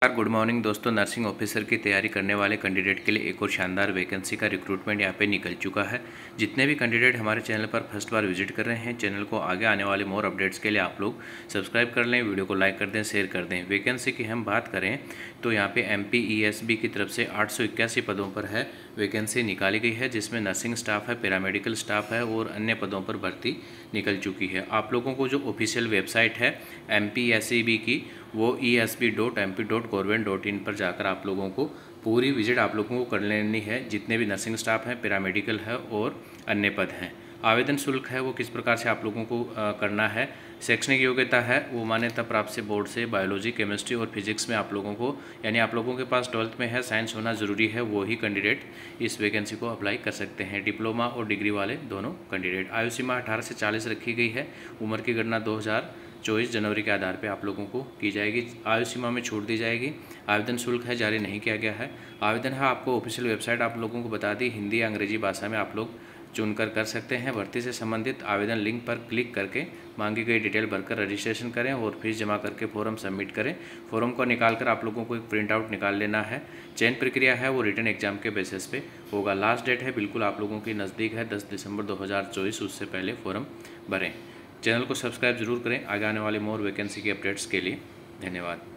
Good morning दोस्तों। Nursing officer की तैयारी करने वाले कैंडिडेट के लिए एक और शानदार वैकेंसी का रिक्रूटमेंट यहाँ पे निकल चुका है। जितने भी कैंडिडेट हमारे चैनल पर फर्स्ट बार विजिट कर रहे हैं, चैनल को आगे आने वाले मोर अपडेट्स के लिए आप लोग सब्सक्राइब कर लें, वीडियो को लाइक कर दें, शेयर कर दें। वैकेंसी की हम बात करें तो यहाँ पे MPESB की तरफ से 881 पदों पर है वैकेंसी निकाली गई है, जिसमें नर्सिंग स्टाफ है, पैरामेडिकल स्टाफ है और अन्य पदों पर भर्ती निकल चुकी है। आप लोगों को जो ऑफिशियल वेबसाइट है MPESB की, वो esb.mp.government.in पर जाकर आप लोगों को पूरी विजिट आप लोगों को कर लेनी है। जितने भी नर्सिंग स्टाफ हैं, पैरामेडिकल है और अन्य पद हैं। आवेदन शुल्क है वो किस प्रकार से आप लोगों को करना है। शैक्षणिक योग्यता है वो मान्यता प्राप्त से बोर्ड से बायोलॉजी, केमिस्ट्री और फिजिक्स में आप लोगों को, यानी आप लोगों के पास 12th में है, साइंस होना ज़रूरी है, वो ही कैंडिडेट इस वैकेंसी को अप्लाई कर सकते हैं। डिप्लोमा और डिग्री वाले दोनों कैंडिडेट। आयु सीमा 18 से 40 रखी गई है। उम्र की गणना 2024 जनवरी के आधार पर आप लोगों को की जाएगी। आयु सीमा में छूट दी जाएगी। आवेदन शुल्क है जारी नहीं किया गया है। आवेदन है आपको ऑफिशियल वेबसाइट आप लोगों को बता दी, हिंदी या अंग्रेजी भाषा में आप लोग चुनकर कर सकते हैं। भर्ती से संबंधित आवेदन लिंक पर क्लिक करके मांगी गई डिटेल भरकर रजिस्ट्रेशन करें और फीस जमा करके फॉर्म सबमिट करें। फॉर्म को निकालकर आप लोगों को एक प्रिंट आउट निकाल लेना है। चयन प्रक्रिया है वो रिटन एग्जाम के बेसिस पे होगा। लास्ट डेट है बिल्कुल आप लोगों की नज़दीक है 10 दिसंबर 2024, उससे पहले फॉर्म भरें। चैनल को सब्सक्राइब जरूर करें आगे आने वाले मोर वैकेंसी के अपडेट्स के लिए। धन्यवाद।